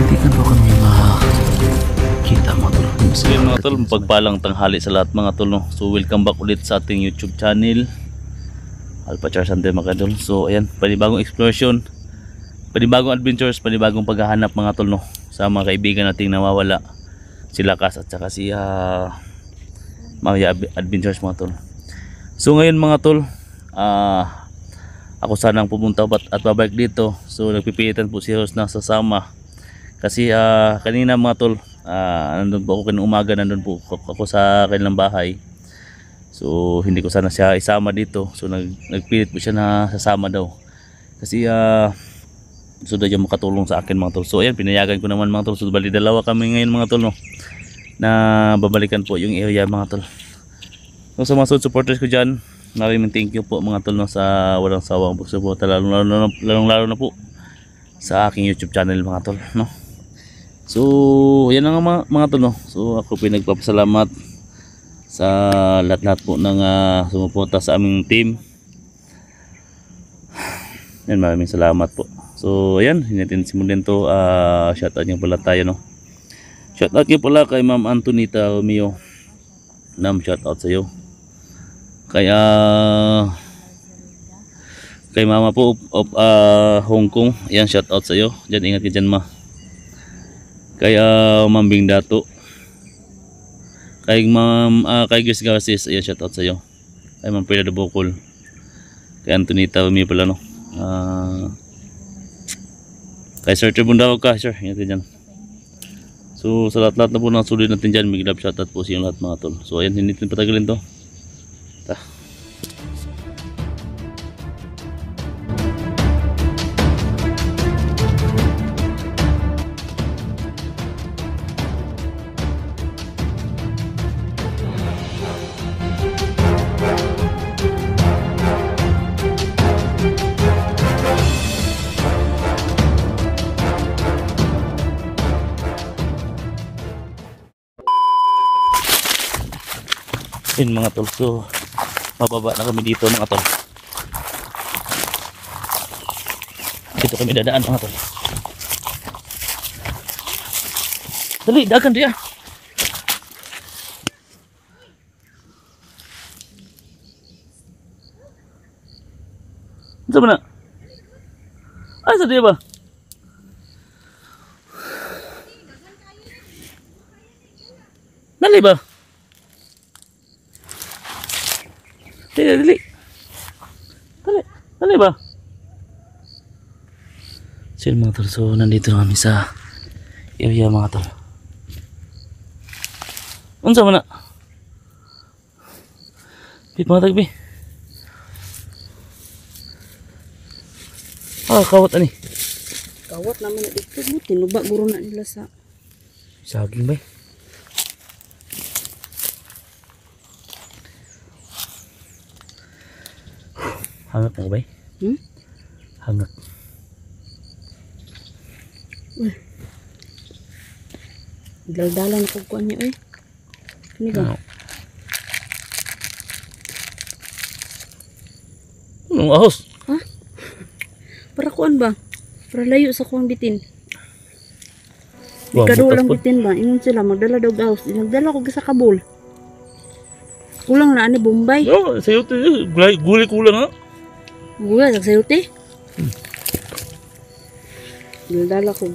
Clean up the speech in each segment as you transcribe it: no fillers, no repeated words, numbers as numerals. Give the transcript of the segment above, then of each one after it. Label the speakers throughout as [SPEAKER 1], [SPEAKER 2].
[SPEAKER 1] Hindi ka ba kami makita mga tol?
[SPEAKER 2] So yun mga tol, pagpalang tanghali sa lahat mga tol, no? So welcome back ulit sa ating YouTube channel Alpha Char Sunday mga tol. So ayan, panibagong exploration, panibagong adventures, panibagong paghahanap mga tol, no? Sa mga kaibigan nating nawawala, si Lakas at saka si Maya Adventures mga tol. So ngayon mga tol, ako sanang pumunta at babalik dito. So nagpipilitan po si Rose na sasama. Kasi kanina mga tol, nandun po ako kanina umaga, nandun po ako sa kanilang bahay. So hindi ko sana siya isama dito. So nagpilit po siya na sasama daw. Kasi gusto daw niya makatulong sa akin mga tol. So ayan, pinayagan ko naman mga tol. So bali dalawa kami ngayon mga tol, no, na babalikan po yung area mga tol. So sa mga supporters ko dyan, maraming thank you po mga tol, no, sa walang sawang pagsuporta, lalong lalo na po sa aking YouTube channel mga tol, no. So yan ang mga tol, no. So ako pinagpapasalamat sa lahat po ng sumuporta sa aming team. Yan, maraming salamat po. So ayan, hinatin simulan to. Shoutout niyo pala tayo, no. Shoutout niyo pala kay Ma'am Antonita Romeo. Ma'am, shoutout sa iyo. Kaya kay Mama po of Hong Kong, ayan, shoutout sa iyo. Diyan, ingat ka dyan, ma. Kaya Ma'am Bing Dato, kay Ma'am kay Grace Garces, ayan, shoutout sa iyo. Kay Ma'am Pila de Bocol, kay Antonita Romeo pala, no. Kay Sir Tribundao ka, sir, ingat ka dyan. So sa lahat na po ng sulit natin dyan, big love shoutout po sa inyo lahat mga tol. So ayan, hindi natin patagalin to. Yun mga tol, so mababa na kami dito mga tol. Dito kami dadaan mga tol. Dali, dagan dia. Saan na? Ay, saan dia ba? Dali ba? Dali. Dali ba? So mga tol, so nandito na kami sa area mga tol. Unsa man na? Pit mga tagbi. Kawat ani.
[SPEAKER 3] Kawat naman na dito, tinuba guro na nila sa
[SPEAKER 1] Saging ba? Hangak mo ba? Hangak.
[SPEAKER 3] Daldalan ko kuan niyo eh. Kini ba?
[SPEAKER 1] Anong ahos?
[SPEAKER 3] Ha? Para kuan ba? Para layo sa kuang bitin. Ikado lang bitin ba? Ingon sila magdala daw ahos. Nagdala ko sa Kabul. Kulang na ani Bombay.
[SPEAKER 1] Oh, sayo to, gulay kulang ha.
[SPEAKER 3] Gula sa sayote. Dala ko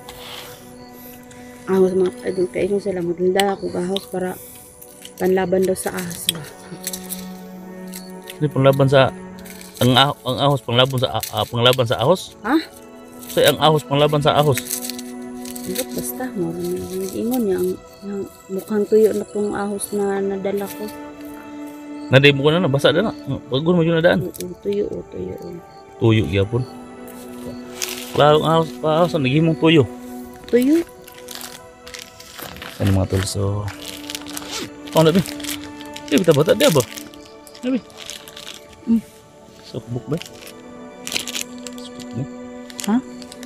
[SPEAKER 3] ahos mga idol, kayo sila magdala ko ahos para panlaban daw sa ahas ba.
[SPEAKER 1] Hindi panglaban sa ang ahos, panglaban sa ahos.
[SPEAKER 3] Ha?
[SPEAKER 1] So ang ahos panglaban sa ahos.
[SPEAKER 3] Hindi, basta mo ingon niya ang mukhang tuyo na pong ahos na nadala ko.
[SPEAKER 1] Naday mo ko na basa na. Bago mo yun na daan.
[SPEAKER 3] Tuyo.
[SPEAKER 1] Tuyo gyapon. Klaro ang ahos nagihimong tuyo.
[SPEAKER 3] Tuyo.
[SPEAKER 1] Ano mga tol, so nabi. Di ba bata dia ba? Nabi. So book ba?
[SPEAKER 3] Ha?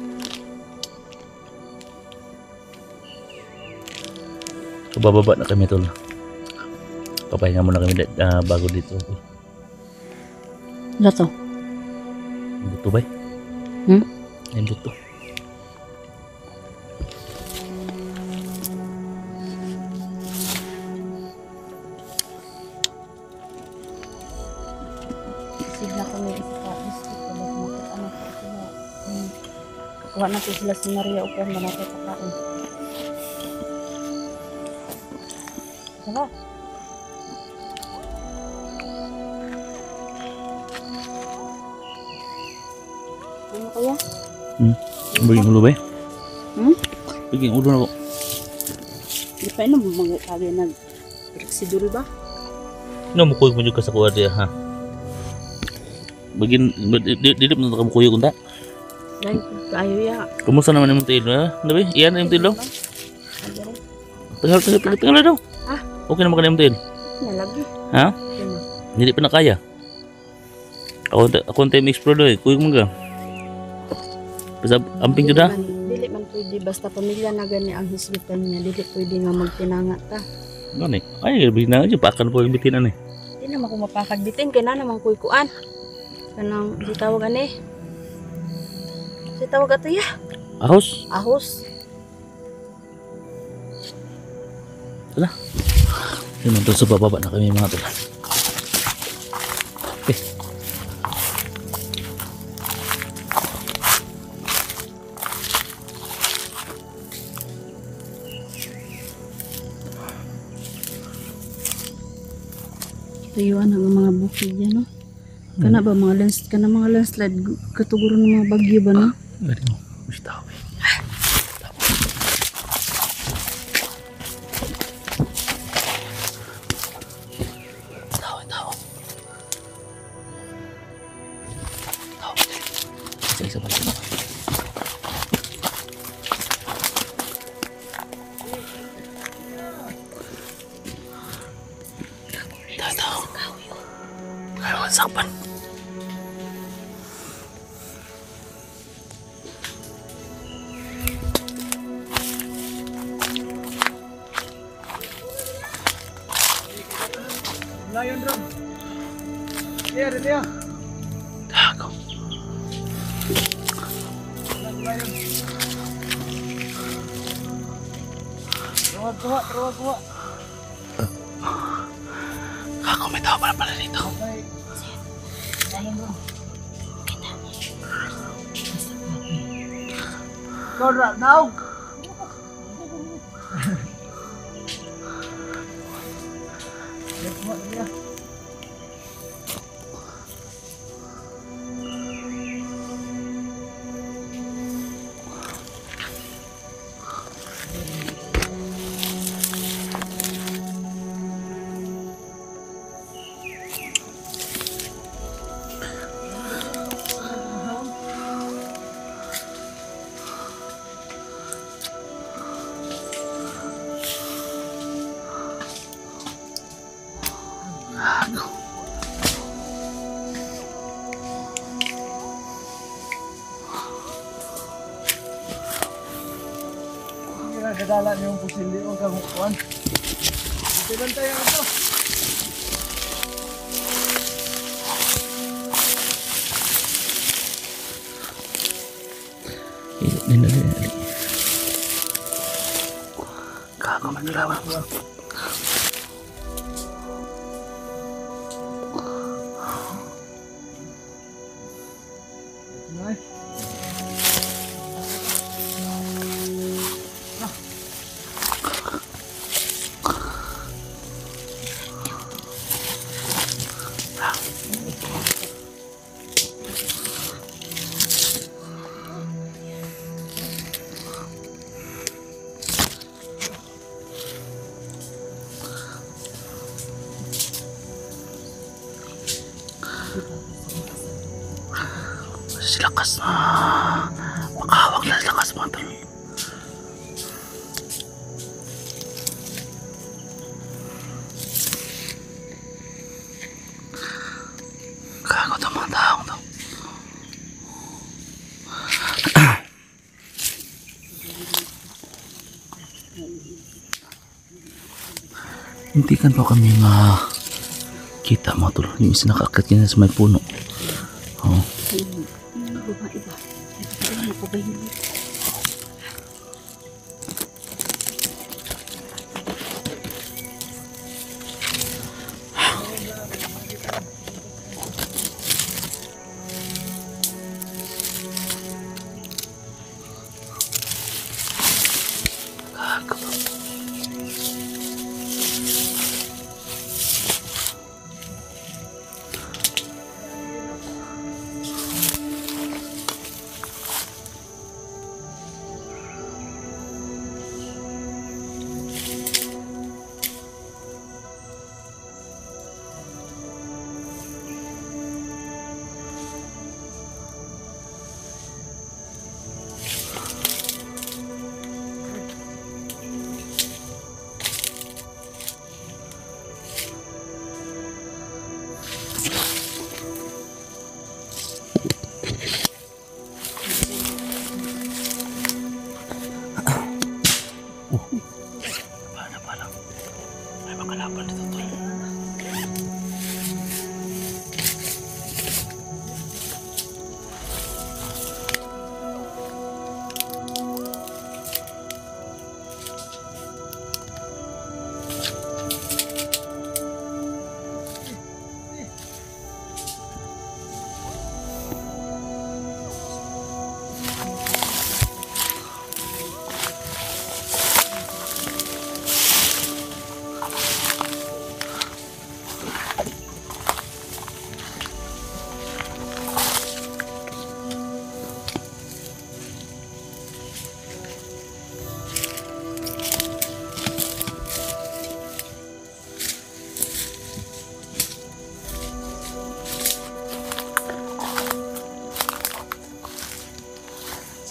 [SPEAKER 1] So bababa na kami tol. Papahinga muna kami bago dito.
[SPEAKER 3] Lato.
[SPEAKER 1] Buto ba?
[SPEAKER 3] Hmm?
[SPEAKER 1] Ayun buto.
[SPEAKER 3] Kuha natin sila si Maria o kung manatay pagkain. Diba? Ano kaya?
[SPEAKER 2] Biging ulo ba eh?
[SPEAKER 3] Hmm?
[SPEAKER 2] Biging ulo na ko.
[SPEAKER 3] Di pa ina mga kagay nag-reksidul ba?
[SPEAKER 2] Namukuy mo juga sa kuha dia ha. Bagin dili mo na kamukuy kunta.
[SPEAKER 3] Dahil kayo ya.
[SPEAKER 2] Kumusta naman yung tilo ha? Nabi, iyan yung tilo. Tengah daw.
[SPEAKER 3] Ah?
[SPEAKER 2] Okay naman ka na yung tilo.
[SPEAKER 3] Nalagi.
[SPEAKER 2] Ha?
[SPEAKER 3] Yun na.
[SPEAKER 2] Hindi pa na kaya. Ako ang time explore daw eh. Kuy mo ka. Basta amping
[SPEAKER 3] Dili
[SPEAKER 2] juda.
[SPEAKER 3] Dili man pwede basta pamilya na gani ang hisgitan niya. Dili pwede nga magtinangat ta.
[SPEAKER 2] Ano eh? Ay, bina aja pakan po yung bitinan eh.
[SPEAKER 3] Di naman ko mapakagbitin kaya na naman kuy kuan. Kanang si tawag ani. Si tawag ato ya.
[SPEAKER 2] Ahos.
[SPEAKER 3] Ahos.
[SPEAKER 2] Yun nandun sa bababa na kami mga tol. Okay.
[SPEAKER 3] Tuyuan ang mga bukid yan no. Kana ba mga landslide katuguro ng mga bagyo ba no?
[SPEAKER 2] Gari mo. Mas tao eh. Tao. Tao. Isa pala. Tao. Kawan sapan.
[SPEAKER 4] Lion drum. Dia.
[SPEAKER 2] Tago.
[SPEAKER 4] Lion. Kuha.
[SPEAKER 2] Kako may tao pala dito.
[SPEAKER 4] Okay. Lion drum. Go right now. Dia. Nadala niyo yung pusili o kamukuan. Itilan tayo ito.
[SPEAKER 2] Dali. Kako may dalawa.
[SPEAKER 4] Nice.
[SPEAKER 2] Silakas na. Makahawak na silakas mga tol. Kago to mga taong to. Hintikan pa kami kita mga tol. Yung isa nakakit niya sa may puno. Oh.
[SPEAKER 3] Iba. Ano ko ba yun?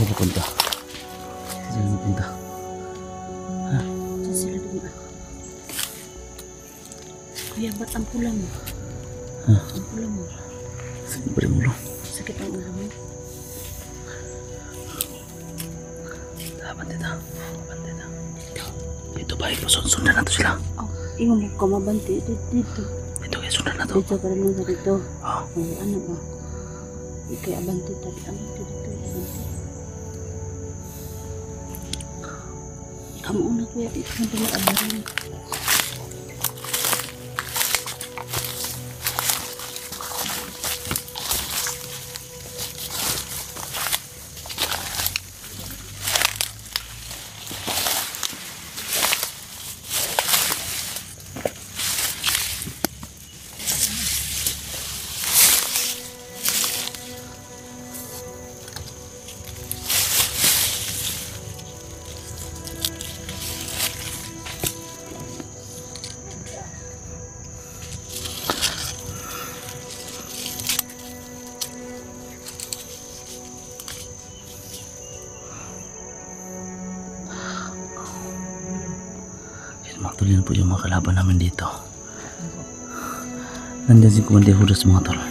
[SPEAKER 2] Saan napunta? Saan napunta?
[SPEAKER 3] Saan sila doon ah? Kuya, ba't ang pula mo?
[SPEAKER 2] Ha?
[SPEAKER 3] Ang pula mo.
[SPEAKER 2] Sakit pa rin ulo.
[SPEAKER 3] Sakit ang ulo mo.
[SPEAKER 2] Tapan dito. Dito ba? Sundan na to sila.
[SPEAKER 3] Oh, ingon mo ka mabanti. Dito.
[SPEAKER 2] Dito kayo, sundan na to.
[SPEAKER 3] Dito ka rin sa dito.
[SPEAKER 2] Oh.
[SPEAKER 3] Oh, ano ba? Ikay abanti tabi. Abanti dito. Abanti. Kamu una kuya. Dito ka pala abanti.
[SPEAKER 2] Mga tol, yan po yung mga kalaban namin dito. Nandiyan si Kumande Judas mga tol.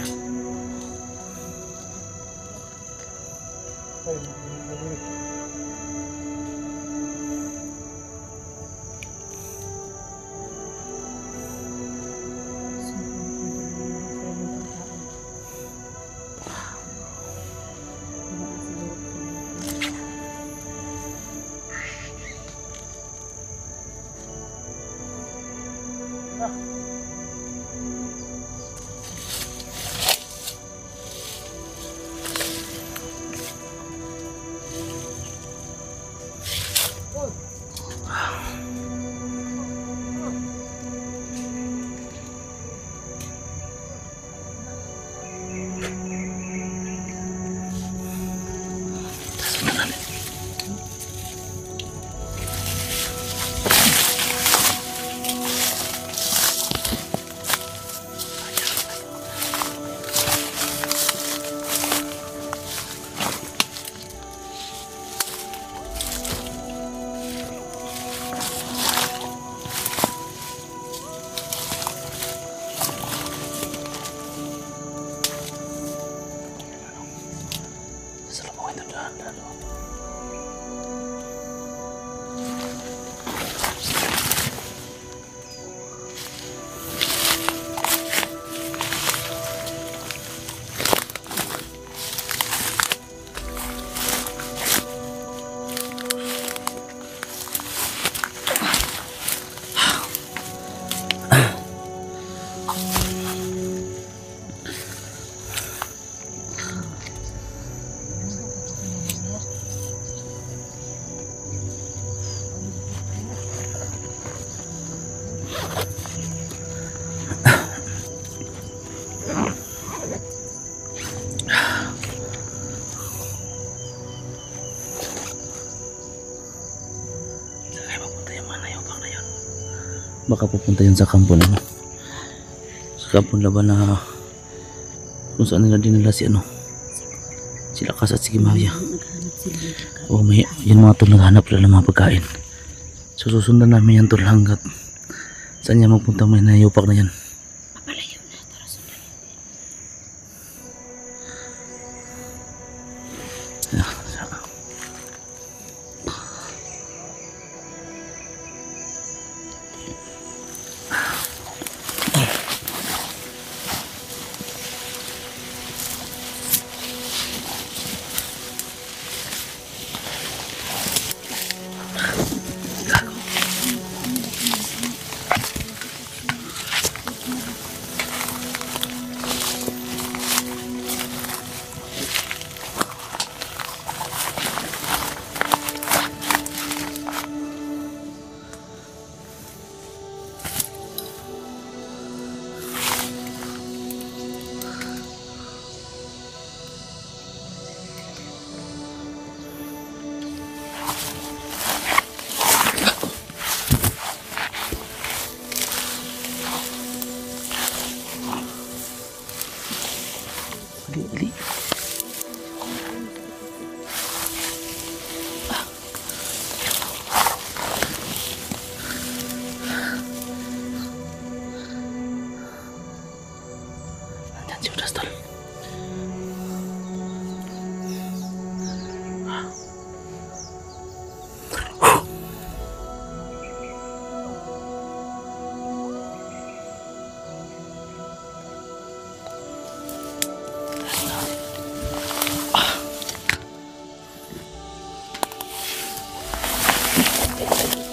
[SPEAKER 2] Baka pupunta yun sa kampo na sa kampong laban na kung saan nila dinala si sila Kas at si Kimaya.
[SPEAKER 3] Naghanap sila ng pagkain.
[SPEAKER 2] O may yun mga tol, naghanap sila ng mga pagkain. So susundan namin yan tol hanggat saan niya magpunta, may nayupak na yan.
[SPEAKER 3] Papalayo na. Tara sundan.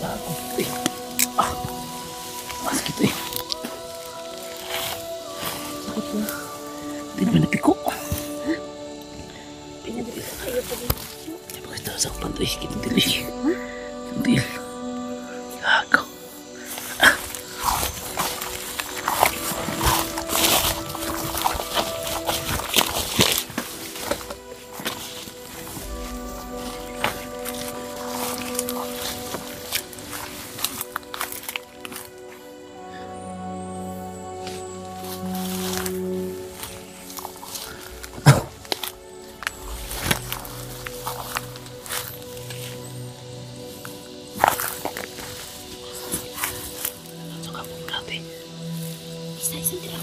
[SPEAKER 2] Sakit eh.
[SPEAKER 3] Sakit yun.
[SPEAKER 2] Hindi naman napiko.
[SPEAKER 3] Pinabili kayo pa din.
[SPEAKER 2] Hindi ba kita sa kulan to eh. Kintil eh. Kintil. Gago.
[SPEAKER 3] Isa-isa lang.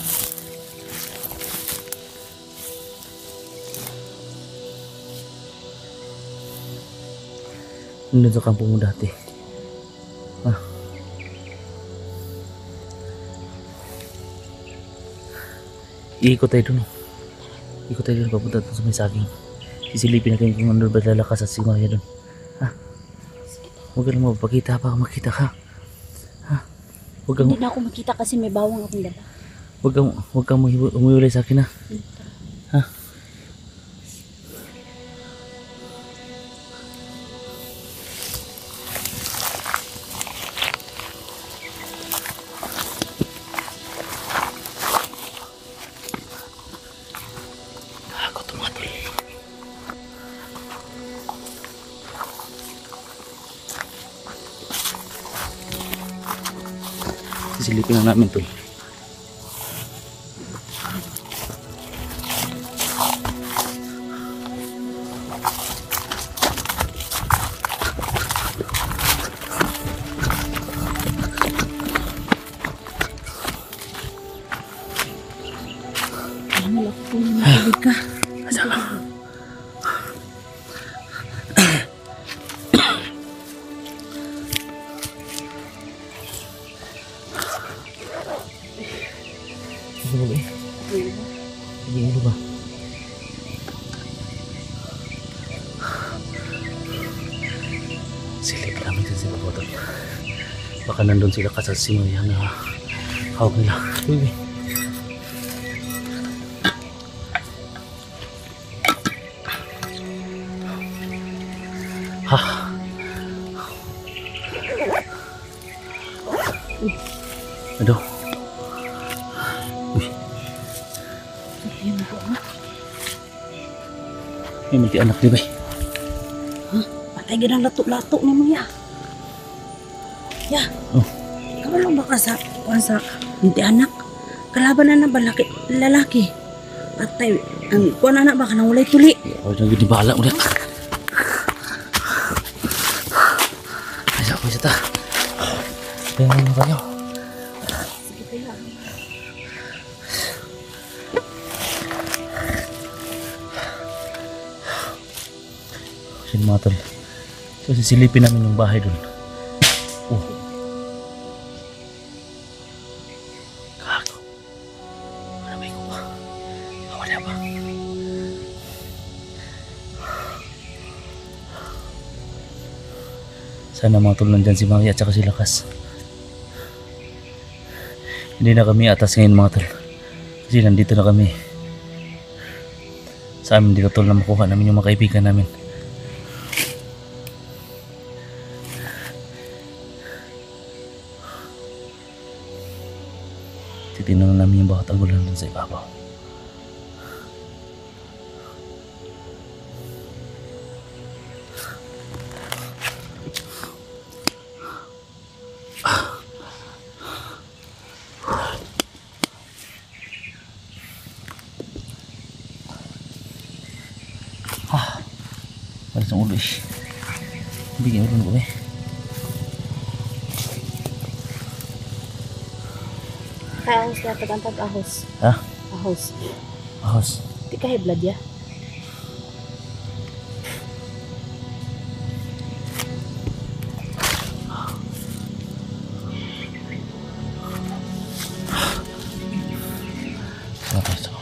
[SPEAKER 1] Nandun sa kampung mo dati. Ah. Iikot tayo dun. Ikot tayo dun, papunta dun sa may saging. Sisilipin natin kung ano ba lalakas at simaya dun. Ha? Huwag ka lang mapapakita, baka makita ka. Ha? Huwag kang,
[SPEAKER 3] Hindi na ako makita kasi may bawang akong dala.
[SPEAKER 1] huwag kang umuulay sa akin ha. Ha?
[SPEAKER 2] Gago to mga tol.
[SPEAKER 1] Sisilipin na namin to.
[SPEAKER 3] Alam mo, ako kung nagibig ka.
[SPEAKER 1] Ano ba eh? Hindi ano ba? Silip namin din sila po. Baka nandun sila kasasimaya na hawak nila. Uy, ha? Aduh. Uy.
[SPEAKER 3] Yan ako, ha?
[SPEAKER 1] May mati anak di ba?
[SPEAKER 3] Patay ganang lato-lato ni mo, ya. Ya.
[SPEAKER 1] Oh.
[SPEAKER 3] Kamu lang baka sa hindi anak. Kalaban na balaki, lalaki. Patay. Ang kuwan anak baka nang walay tuli.
[SPEAKER 1] Ako nang ginibala ulit. Ay, ako isa ta. Kaya ano kayo?
[SPEAKER 3] Sige tayo.
[SPEAKER 1] Kasi mga tol. So sisilipin namin yung bahay dun. Oh. Gago. Ano ba yung kuha? Wala ba? Sana mga tol nandyan si Mami at saka si Lakas. Hindi na kami atas ngayon mga tol. Kasi nandito na kami. Sa amin dito tol na makuha namin yung mga kaibigan namin. Titignan namin yung bawat angulo dun sa ibabaw. Palis ang ulo eh. Bigyan ulo na ko eh.
[SPEAKER 3] Kaya ahos na tagantag ahos.
[SPEAKER 1] Ha?
[SPEAKER 3] Ahos.
[SPEAKER 1] Ahos.
[SPEAKER 3] Di ka blood ya.
[SPEAKER 1] Saka